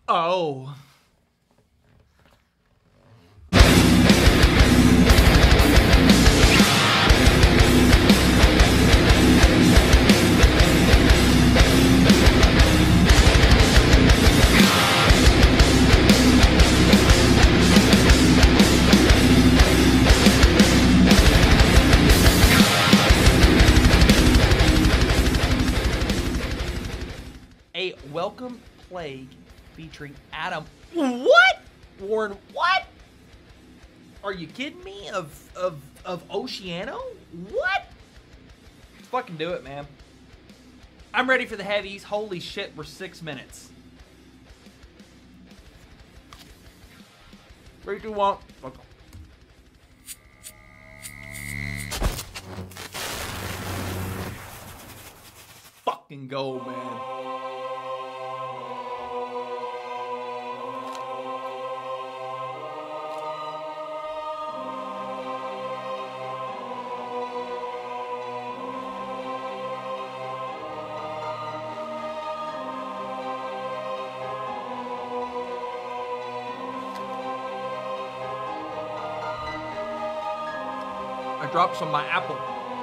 Oh. A welcome plague featuring Adam. What? Warren, what? Are you kidding me? Of OCEANO? What? Let's fucking do it, man. I'm ready for the heavies. Holy shit, we're 6 minutes. 3, 2, 1. Okay. Fucking go, man. I dropped some of my apple.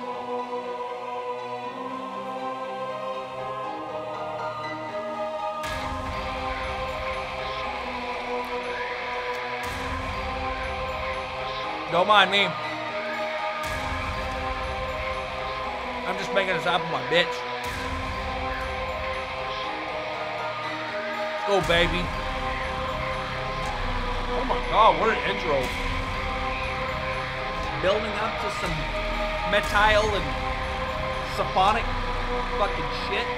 Don't mind me. I'm just making this apple my bitch. Let's go, baby. Oh my god, what an intro. Building up to some methyl and symphonic fucking shit.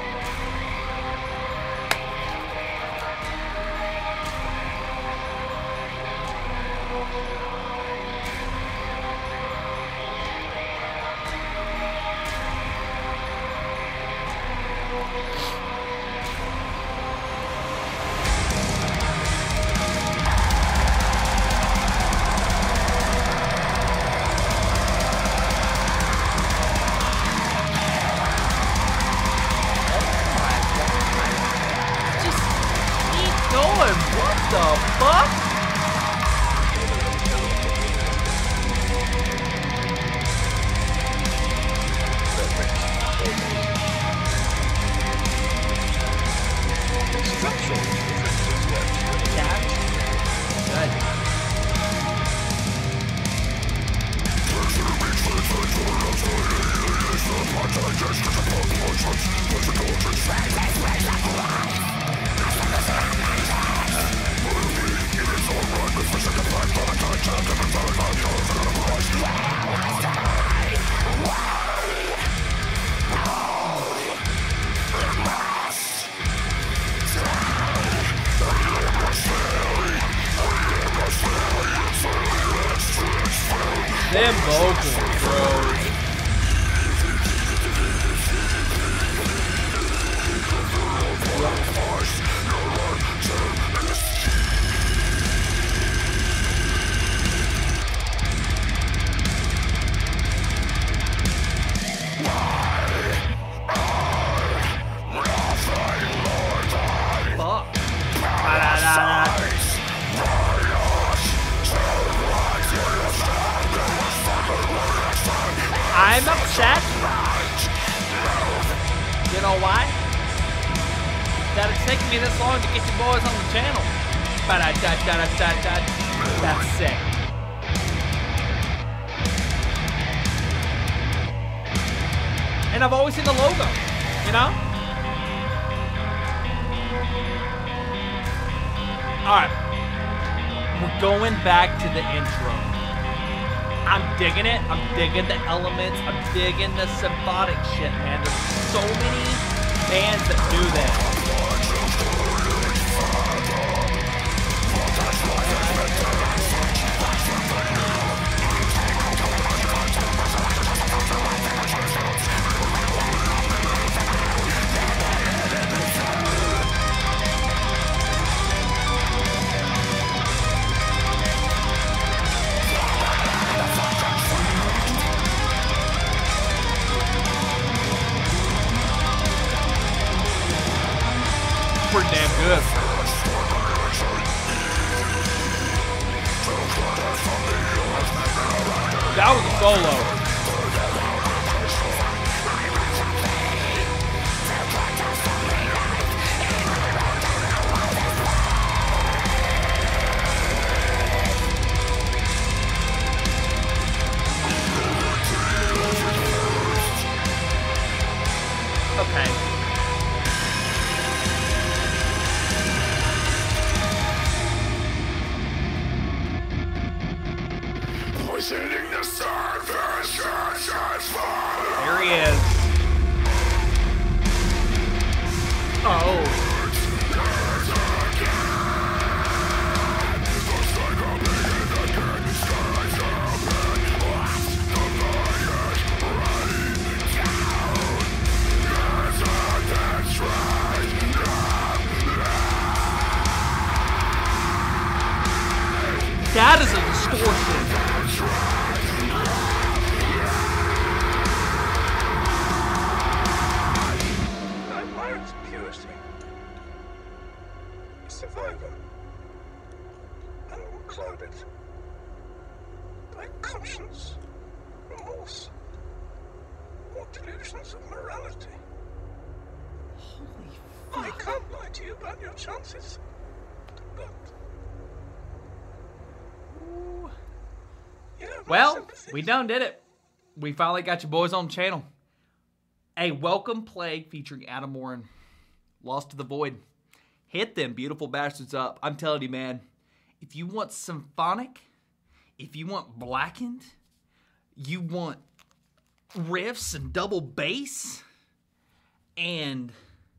What the fuck? Them vocals, bro. I'm upset. You know why? That it's taking me this long to get you boys on the channel. That's sick. And I've always seen the logo, you know? Alright. We're going back to the intro. I'm digging it. I'm digging the elements. I'm digging the symphonic shit, man. There's so many bands that do this. Pretty damn good. That was a solo. Okay. There he is. Oh. That is a distortion. Survivor, unclouded by conscience, remorse, or delusions of morality. Holy I can't lie to you about your chances, but you have my Well, sympathy. we done did it. We finally got you boys on the channel. A Welcome Plague featuring Adam Warren. Lost to the Void. Hit them beautiful bastards up. I'm telling you, man, if you want symphonic, if you want blackened, you want riffs and double bass, and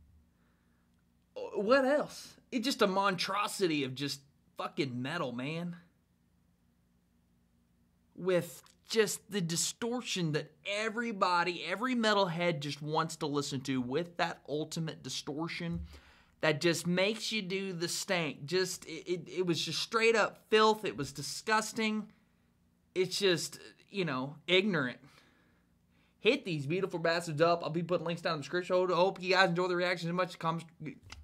what else? It's just a monstrosity of just fucking metal, man. With just the distortion that everybody, every metalhead just wants to listen to, with that ultimate distortion that just makes you do the stank. Just, it was just straight up filth. It was disgusting. It's just, you know, ignorant. Hit these beautiful bastards up. I'll be putting links down in the description. I hope you guys enjoy the reaction as much as comments.